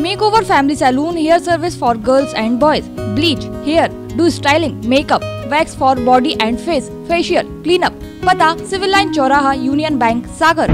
Makeover Family Saloon hair service for girls and boys. Bleach, hair, do styling, makeup, wax for body and face, facial, cleanup. पता civil line चौराहा, union bank, Sagar.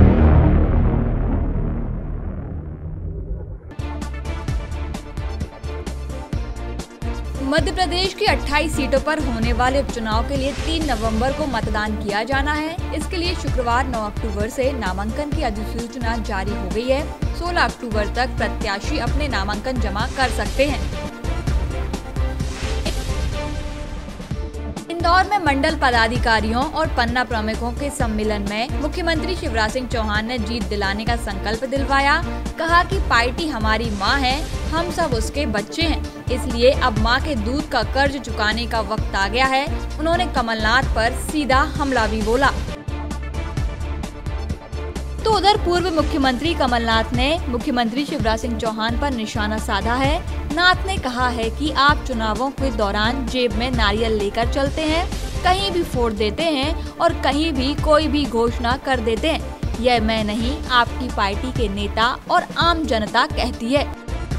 Madhya Pradesh की 28 सीटों पर होने वाले उपचुनाव के लिए 3 नवंबर को मतदान किया जाना है। इसके लिए शुक्रवार 9 अक्टूबर से नामांकन की अधिसूचना जारी हो गई है। 16 अक्टूबर तक प्रत्याशी अपने नामांकन जमा कर सकते हैं। इंदौर में मंडल पदाधिकारियों और पन्ना प्रमुखों के सम्मेलन में मुख्यमंत्री शिवराज सिंह चौहान ने जीत दिलाने का संकल्प दिलवाया। कहा कि पार्टी हमारी मां है, हम सब उसके बच्चे हैं, इसलिए अब मां के दूध का कर्ज चुकाने का वक्त आ गया है। उन्होंने कमलनाथ पर सीधा हमला भी बोला। तो उधर पूर्व मुख्यमंत्री कमलनाथ ने मुख्यमंत्री शिवराज सिंह चौहान पर निशाना साधा है। नाथ ने कहा है कि आप चुनावों के दौरान जेब में नारियल लेकर चलते हैं, कहीं भी फोड़ देते हैं और कहीं भी कोई भी घोषणा कर देते हैं। यह मैं नहीं, आपकी पार्टी के नेता और आम जनता कहती है।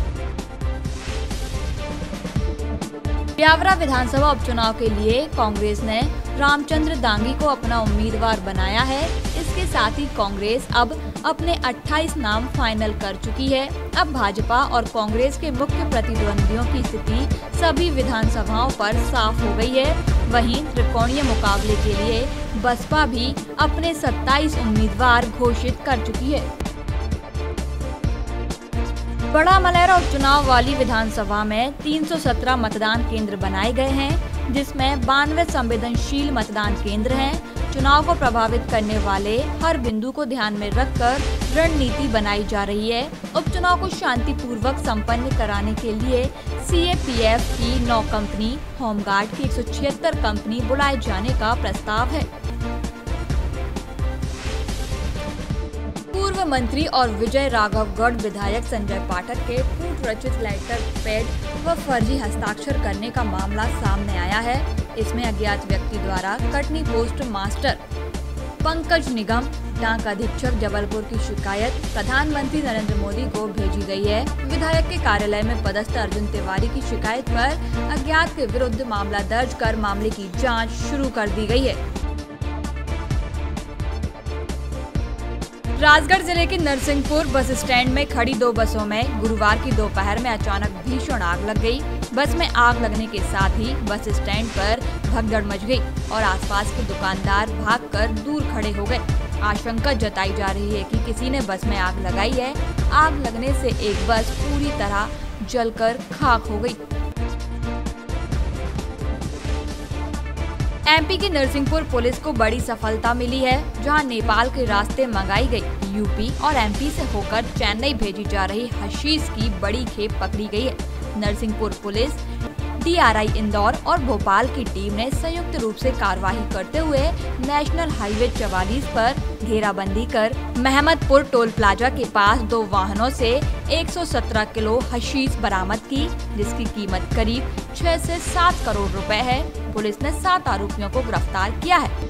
ब्यावरा विधानसभा उपचुनाव के लिए कांग्रेस ने रामचंद्र दांगी को अपना उम्मीदवार बनाया है। इसके साथ ही कांग्रेस अब अपने 28 नाम फाइनल कर चुकी है। अब भाजपा और कांग्रेस के मुख्य प्रतिद्वंदियों की स्थिति सभी विधानसभाओं पर साफ हो गई है। वहीं त्रिकोणीय मुकाबले के लिए बसपा भी अपने 27 उम्मीदवार घोषित कर चुकी है। बड़ा मलेरा उपचुनाव वाली विधानसभा में 317 मतदान केंद्र बनाए गए हैं, जिसमें 92 संवेदनशील मतदान केंद्र हैं। चुनाव को प्रभावित करने वाले हर बिंदु को ध्यान में रखकर रणनीति बनाई जा रही है। उपचुनाव को शांतिपूर्वक संपन्न कराने के लिए सीएपीएफ की 9 कंपनी, होमगार्ड की 176 कंपनी बुलाए जाने का प्रस्ताव है। पूर्व मंत्री और विजय राघवगढ़ विधायक संजय पाठक के फूट रचित लेटर पैड व फर्जी हस्ताक्षर करने का मामला सामने आया है। इसमें अज्ञात व्यक्ति द्वारा कटनी पोस्ट मास्टर पंकज निगम, डाक अधीक्षक जबलपुर की शिकायत प्रधानमंत्री नरेंद्र मोदी को भेजी गई है। विधायक के कार्यालय में पदस्थ अर्जुन तिवारी की शिकायत पर अज्ञात के विरुद्ध मामला दर्ज कर मामले की जाँच शुरू कर दी गई है। राजगढ़ जिले के नरसिंहपुर बस स्टैंड में खड़ी 2 बसों में गुरुवार की दोपहर में अचानक भीषण आग लग गई। बस में आग लगने के साथ ही बस स्टैंड पर भगदड़ मच गई और आसपास के दुकानदार भागकर दूर खड़े हो गए। आशंका जताई जा रही है कि किसी ने बस में आग लगाई है। आग लगने से एक बस पूरी तरह जलकर खाक हो गई। एमपी की नरसिंहपुर पुलिस को बड़ी सफलता मिली है, जहां नेपाल के रास्ते मंगाई गई यूपी और एमपी से होकर चेन्नई भेजी जा रही हशीश की बड़ी खेप पकड़ी गई है। नरसिंहपुर पुलिस, डीआरआई इंदौर और भोपाल की टीम ने संयुक्त रूप से कार्रवाई करते हुए नेशनल हाईवे 44 पर घेराबंदी कर महमदपुर टोल प्लाजा के पास 2 वाहनों से 117 किलो हशीश बरामद की, जिसकी कीमत करीब 6 से 7 करोड़ रुपए है। पुलिस ने 7 आरोपियों को गिरफ्तार किया है।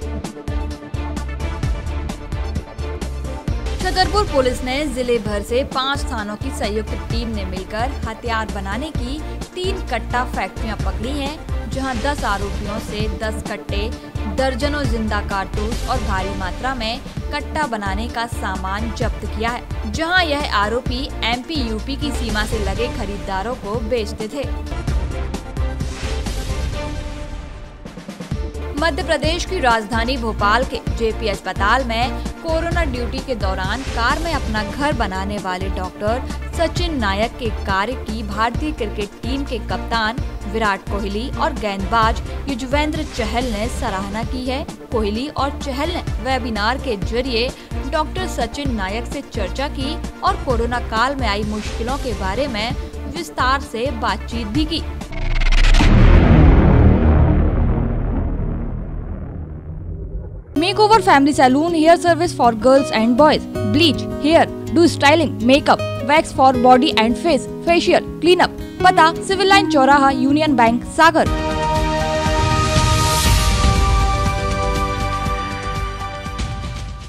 छतरपुर पुलिस ने जिले भर से 5 थानों की संयुक्त टीम ने मिलकर हथियार बनाने की 3 कट्टा फैक्ट्रियां पकड़ी हैं, जहां 10 आरोपियों से 10 कट्टे, दर्जनों जिंदा कारतूस और भारी मात्रा में कट्टा बनाने का सामान जब्त किया है, जहां यह आरोपी एमपी यूपी की सीमा से लगे खरीदारों को बेचते थे। मध्य प्रदेश की राजधानी भोपाल के जेपी अस्पताल में कोरोना ड्यूटी के दौरान कार में अपना घर बनाने वाले डॉक्टर सचिन नायक के कार्य की भारतीय क्रिकेट टीम के कप्तान विराट कोहली और गेंदबाज युजवेंद्र चहल ने सराहना की है। कोहली और चहल ने वेबिनार के जरिए डॉक्टर सचिन नायक से चर्चा की और कोरोना काल में आई मुश्किलों के बारे में विस्तार से बातचीत भी की। Makeover Family Saloon hair service for girls and boys. Bleach, hair, do styling, makeup, wax for body and face, facial, cleanup. पता सिविल लाइन चौराहा, यूनियन बैंक, सागर।